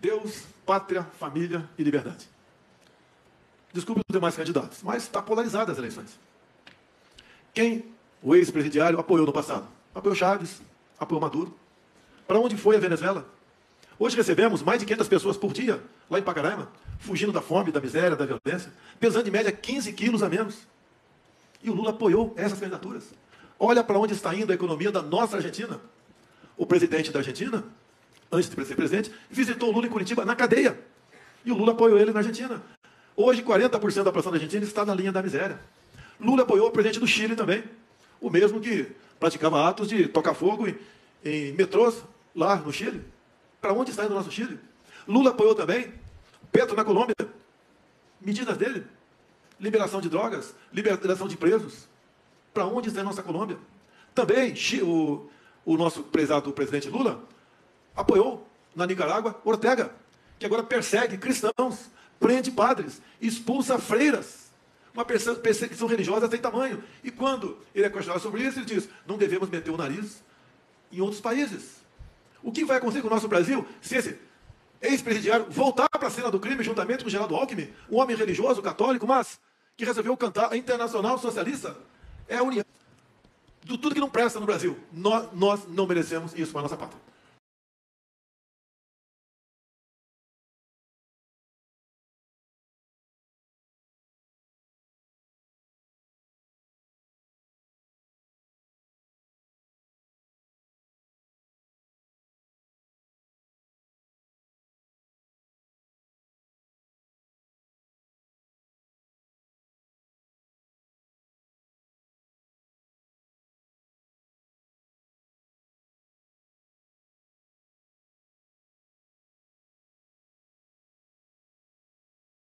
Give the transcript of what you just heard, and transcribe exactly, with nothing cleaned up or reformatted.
Deus, pátria, família e liberdade. Desculpe os demais candidatos, mas está polarizada as eleições. Quem o ex-presidiário apoiou no passado? Apoiou Chaves, apoiou Maduro. Para onde foi a Venezuela? Hoje recebemos mais de quinhentas pessoas por dia, lá em Pacaraima, fugindo da fome, da miséria, da violência, pesando em média quinze quilos a menos. E o Lula apoiou essas candidaturas. Olha para onde está indo a economia da nossa Argentina. O presidente da Argentina, antes de ser presidente, visitou o Lula em Curitiba, na cadeia. E o Lula apoiou ele na Argentina. Hoje, quarenta por cento da população da Argentina está na linha da miséria. Lula apoiou o presidente do Chile também. O mesmo que praticava atos de tocar fogo em, em metrôs lá no Chile. Para onde está indo o nosso Chile? Lula apoiou também Petro na Colômbia. Medidas dele. Liberação de drogas, liberação de presos. Para onde está a nossa Colômbia? Também o, o nosso prezado presidente Lula apoiou na Nicarágua Ortega, que agora persegue cristãos, prende padres, expulsa freiras. Uma perseguição religiosa sem tamanho. E quando ele é questionado sobre isso, ele diz, não devemos meter o nariz em outros países. O que vai acontecer com o nosso Brasil se esse ex-presidiário voltar para a cena do crime juntamente com o Geraldo Alckmin, um homem religioso, católico, mas que resolveu cantar a Internacional Socialista? É a união. De tudo que não presta no Brasil. Nós, nós não merecemos isso para a nossa pátria.